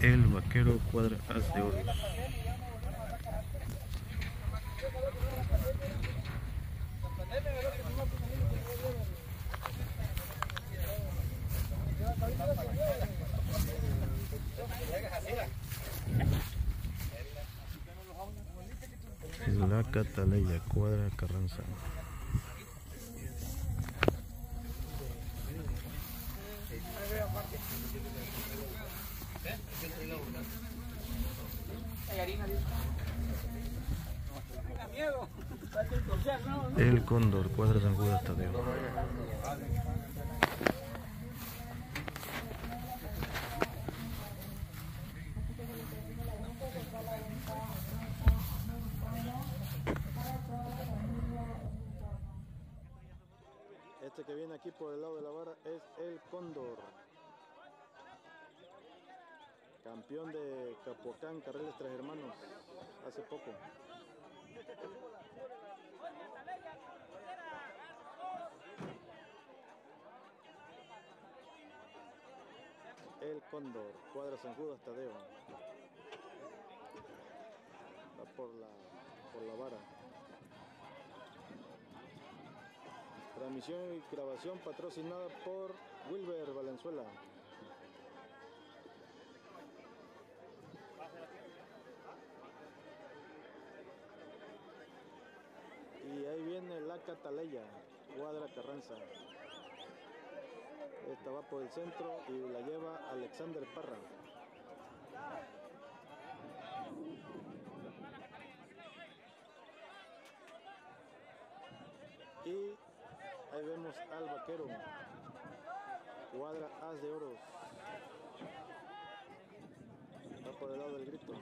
el Vaquero, cuadra As de Oros. La Cataleya, cuadra Carranza. El Cóndor, cuadra San Judas Tadeo. Este que viene aquí por el lado de la vara es el Cóndor, campeón de Capoacán, Carriles Tres Hermanos, hace poco. El Cóndor, cuadra San Judas Tadeo. Va por la vara. Transmisión y grabación patrocinada por Wilber Valenzuela. Y ahí viene la Cataleya, cuadra Carranza. Esta va por el centro y la lleva Alexander Parra. Y ahí vemos al Vaquero, cuadra As de Oros. Va por el lado del grito.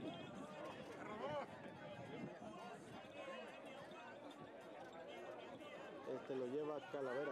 Este lo lleva Calavera.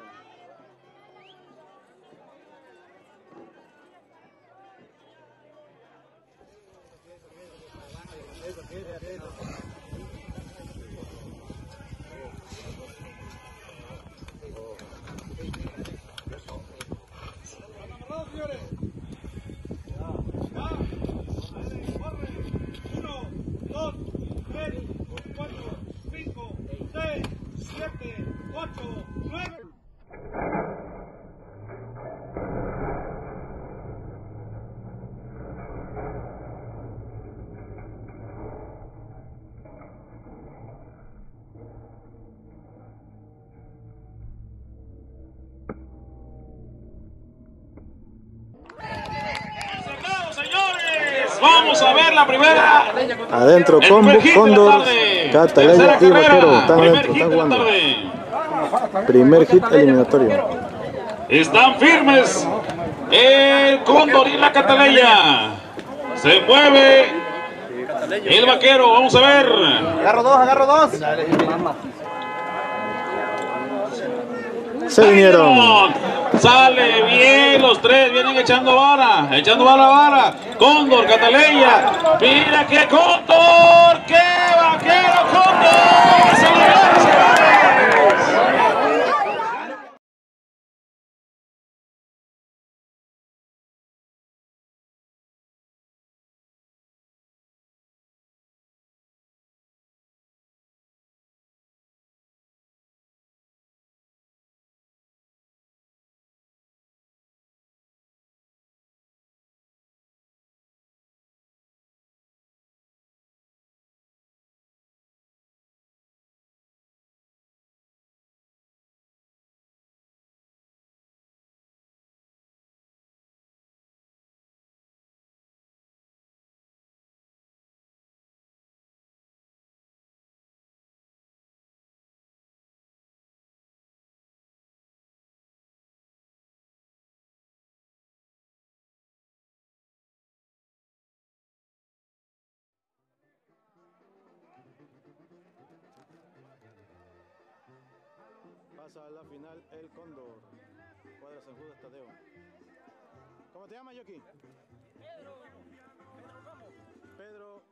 Vamos a ver la primera. Adentro, Cóndor, Cataleya y Vaquero. Están adentro, están jugando. Primer hit eliminatorio. Están firmes el Cóndor y la Cataleya. Se mueve el Vaquero. Vamos a ver. Agarro dos. Se vinieron. Sale bien los tres, vienen echando vara la vara. Cóndor, Cataleya. Mira qué Cóndor, qué Vaquero, Cóndor. Señores. Pasa a la final el Cóndor, cuadra San Judas Tadeo. ¿Cómo te llamas, Yoki? Pedro.